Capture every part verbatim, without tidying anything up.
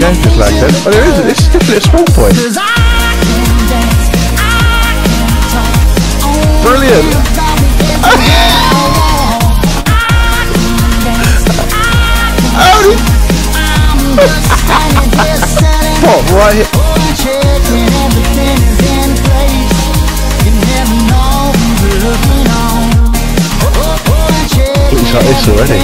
Genesis lag then. Oh, there is. This is definitely a spawn point. Brilliant. What, right here? Looks like this already.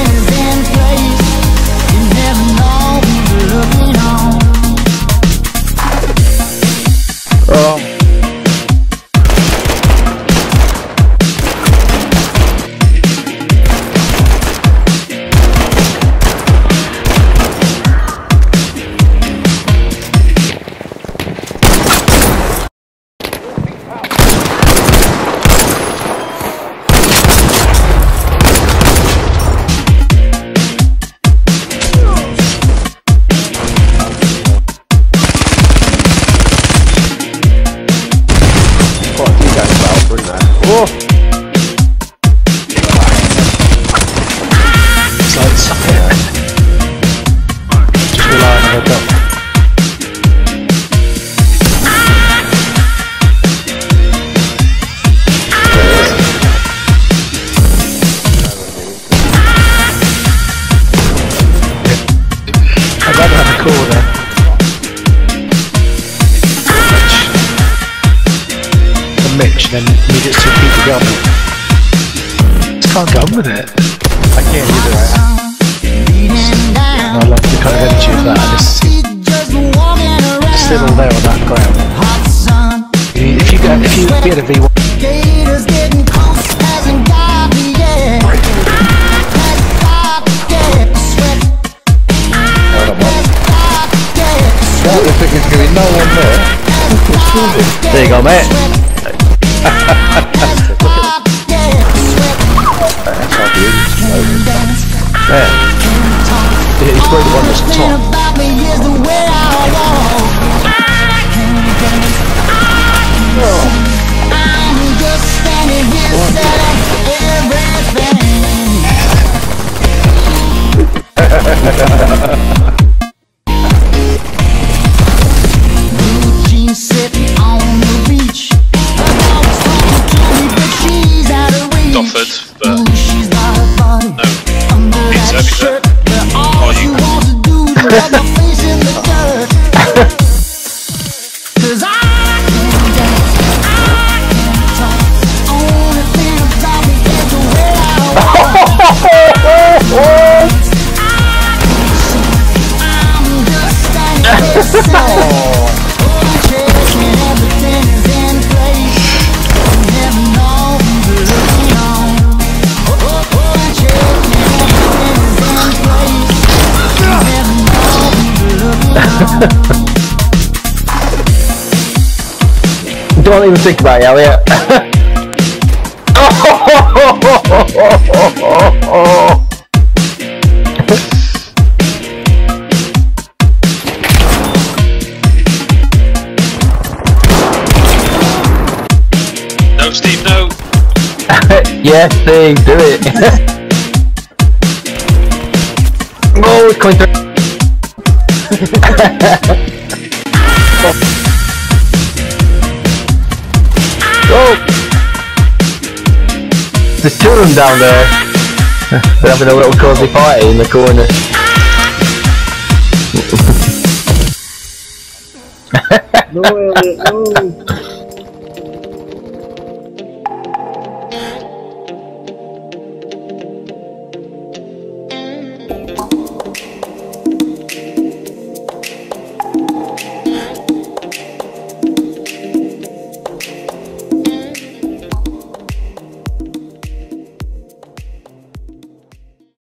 Oh. Oh! It's like something. Just relying on a gun. I'd rather have a corner. Mitch, then you just to keep the gun. Just can't get on with it. I can't either. Right? I love the kind of energy of that. It's, it's still all there on that ground. If you get, if you get a V one. Well, if there's going to be no one there, there you go, mate. That's how it is. There. It's probably the one that's top. Offered, but no, it's everywhere. Oh, you Don't even think about it, Elliot. No, Steve, no. Yes, Steve, do it. Oh, it's coming through. Oh! There's two of them down there. They're having a little cozy party in the corner. No, Elliot, no.